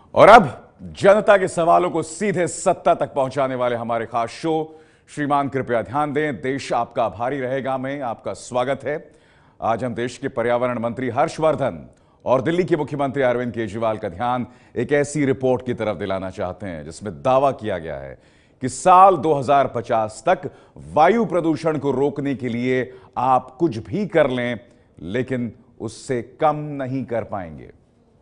और अब जनता के सवालों को सीधे सत्ता तक पहुंचाने वाले हमारे खास शो श्रीमान कृपया ध्यान दें, देश आपका आभारी रहेगा में आपका स्वागत है। आज हम देश के पर्यावरण मंत्री हर्षवर्धन और दिल्ली के मुख्यमंत्री अरविंद केजरीवाल का ध्यान एक ऐसी रिपोर्ट की तरफ दिलाना चाहते हैं जिसमें दावा किया गया है कि साल 2050 तक वायु प्रदूषण को रोकने के लिए आप कुछ भी कर लें लेकिन उससे कम नहीं कर पाएंगे।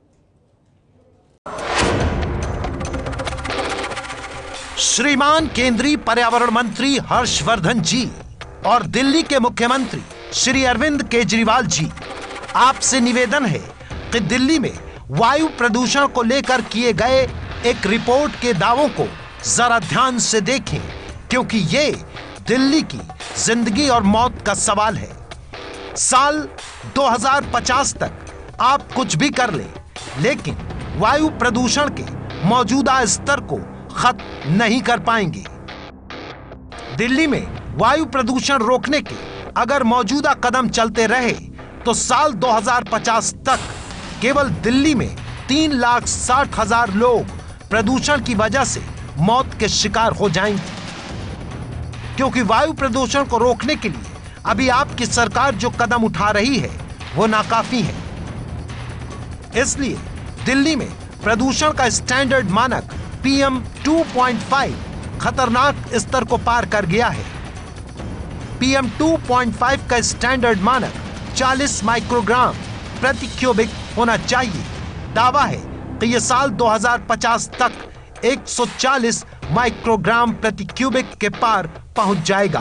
श्रीमान केंद्रीय पर्यावरण मंत्री हर्षवर्धन जी और दिल्ली के मुख्यमंत्री श्री अरविंद केजरीवाल जी, आपसे निवेदन है कि दिल्ली में वायु प्रदूषण को लेकर किए गए एक रिपोर्ट के दावों को जरा ध्यान से देखें, क्योंकि ये दिल्ली की जिंदगी और मौत का सवाल है। साल 2050 तक आप कुछ भी कर लें, लेकिन वायु प्रदूषण के मौजूदा स्तर को खत्म नहीं कर पाएंगे। दिल्ली में वायु प्रदूषण रोकने के अगर मौजूदा कदम चलते रहे तो साल 2050 तक केवल दिल्ली में 3,60,000 लोग प्रदूषण की वजह से मौत के शिकार हो जाएंगे। क्योंकि वायु प्रदूषण को रोकने के लिए अभी आपकी सरकार जो कदम उठा रही है वो नाकाफी है। इसलिए दिल्ली में प्रदूषण का स्टैंडर्ड मानक PM 2.5 खतरनाक स्तर को पार कर गया है। PM 2.5 का स्टैंडर्ड मानक 40 माइक्रोग्राम प्रति क्यूबिक होना चाहिए। दावा है कि यह साल 2050 तक 140 माइक्रोग्राम प्रति क्यूबिक के पार पहुंच जाएगा।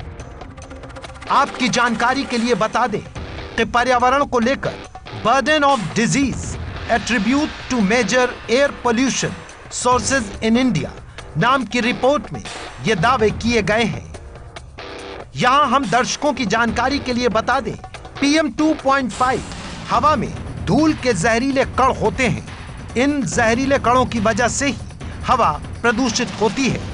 आपकी जानकारी के लिए बता दें कि पर्यावरण को लेकर burden of disease attribute to major air pollution sources in India नाम की रिपोर्ट में ये दावे किए गए हैं। यहां हम दर्शकों की जानकारी के लिए बता दें, PM 2.5 हवा में धूल के जहरीले कण होते हैं। इन जहरीले कणों की वजह से ही हवा प्रदूषित होती है।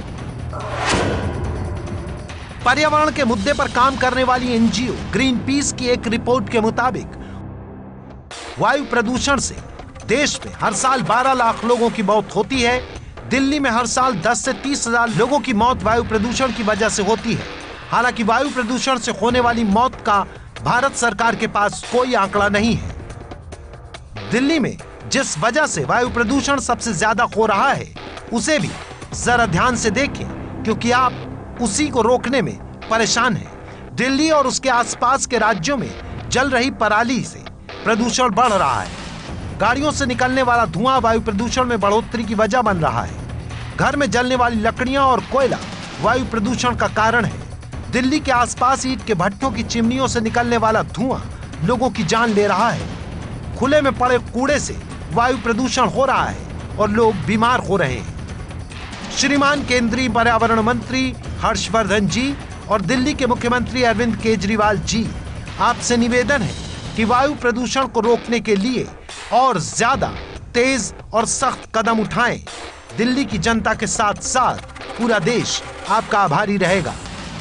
पर्यावरण के मुद्दे पर काम करने वाली NGO ग्रीन पीस की एक रिपोर्ट के मुताबिक वायु प्रदूषण से देश में हर साल 12 लाख लोगों की मौत होती है। दिल्ली में हर साल 10 से 30,000 लोगों की मौत वायु प्रदूषण की वजह से होती है। हालांकि वायु प्रदूषण से होने वाली मौत का भारत सरकार के पास कोई आंकड़ा नहीं है। दिल्ली में जिस वजह से वायु प्रदूषण सबसे ज्यादा हो रहा है उसे भी जरा ध्यान से देखें, क्योंकि आप उसी को रोकने में परेशान हैं। दिल्ली और उसके आसपास के राज्यों में जल रही पराली से प्रदूषण बढ़ रहा है। गाड़ियों से निकलने वाला धुआं वायु प्रदूषण में बढ़ोतरी की वजह बन रहा है। घर में जलने वाली लकड़ियां और कोयला वायु प्रदूषण का कारण है। दिल्ली के आसपास ईंट के भट्ठों की चिमनियों से निकलने वाला धुआं लोगों की जान ले रहा है। खुले में पड़े कूड़े से वायु प्रदूषण हो रहा है और लोग बीमार हो रहे हैं। श्रीमान केंद्रीय पर्यावरण मंत्री हर्षवर्धन जी और दिल्ली के मुख्यमंत्री अरविंद केजरीवाल जी, आपसे निवेदन है कि वायु प्रदूषण को रोकने के लिए और ज्यादा तेज और सख्त कदम उठाएं। दिल्ली की जनता के साथ साथ पूरा देश आपका आभारी रहेगा।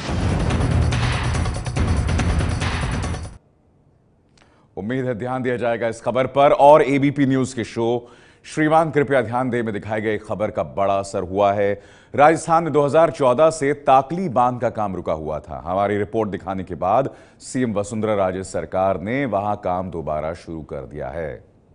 उम्मीद है ध्यान दिया जाएगा इस खबर पर। और ABP न्यूज के शो श्रीमान कृपया ध्यान दे में दिखाई गई खबर का बड़ा असर हुआ है। राजस्थान में 2014 से ताकली बांध का काम रुका हुआ था। हमारी रिपोर्ट दिखाने के बाद CM वसुंधरा राजे सरकार ने वहां काम दोबारा शुरू कर दिया है।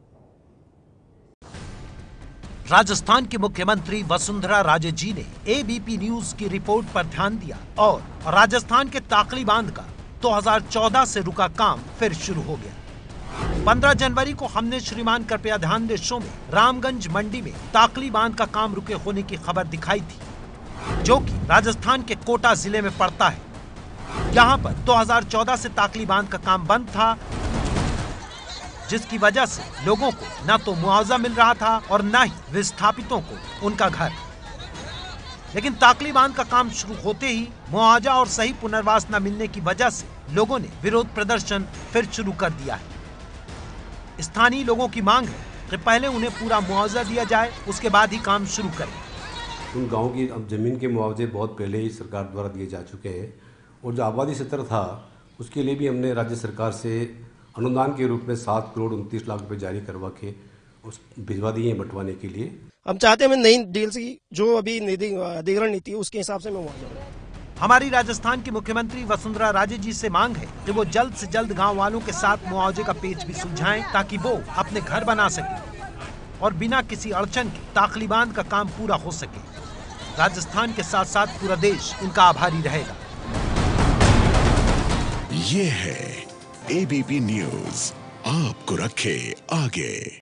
राजस्थान के मुख्यमंत्री वसुंधरा राजे जी ने ABP न्यूज की रिपोर्ट पर ध्यान दिया और राजस्थान के ताकली बांध का 2014 से रुका काम फिर शुरू हो गया। 15 जनवरी को हमने श्रीमान कृपया ध्यान दे शो में रामगंज मंडी में ताकली बांध का काम रुके होने की खबर दिखाई थी, जो कि राजस्थान के कोटा जिले में पड़ता है। यहाँ पर 2014 से ताकली बांध का काम बंद था, जिसकी वजह से लोगों को न तो मुआवजा मिल रहा था और न ही विस्थापितों को उनका घर। लेकिन ताकली बांध का काम शुरू होते ही मुआवजा और सही पुनर्वास न मिलने की वजह से लोगों ने विरोध प्रदर्शन फिर शुरू कर दिया है। स्थानीय लोगों की मांग है कि पहले उन्हें पूरा मुआवजा दिया जाए, उसके बाद ही काम शुरू करें। उन गाँव की अब जमीन के मुआवजे बहुत पहले ही सरकार द्वारा दिए जा चुके हैं और जो आबादी स्तर था उसके लिए भी हमने राज्य सरकार से अनुदान के रूप में 7 करोड़ 29 लाख रुपए जारी करवा के उस भिजवा दिए हैं बंटवाने के लिए। हम चाहते हैं नई डीएलसी की जो अभी अधिग्रहण नीति है उसके हिसाब से मैं मुआवजा दूं। हमारी राजस्थान की मुख्यमंत्री वसुंधरा राजे जी से मांग है कि वो जल्द से जल्द गांव वालों के साथ मुआवजे का पेच भी सुलझाएं ताकि वो अपने घर बना सके और बिना किसी अड़चन के ताकलीबान का काम पूरा हो सके। राजस्थान के साथ साथ पूरा देश उनका आभारी रहेगा। ये है एबीपी न्यूज़, आपको रखे आगे।